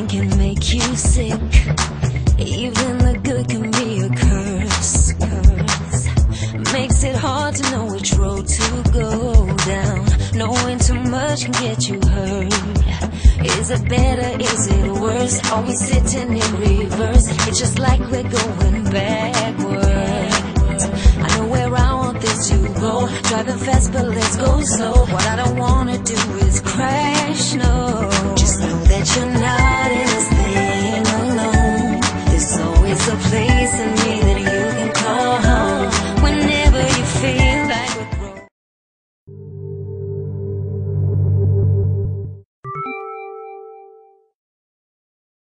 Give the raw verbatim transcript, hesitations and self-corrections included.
Everything can make you sick. Even the good can be a curse, curse. Makes it hard to know which road to go down. Knowing too much can get you hurt. Is it better, is it worse? Are we sitting in reverse? It's just like we're going backwards. I know where I want this to go. Driving fast, but let's go slow. What I don't wanna do is crash, no. Just know that you're not in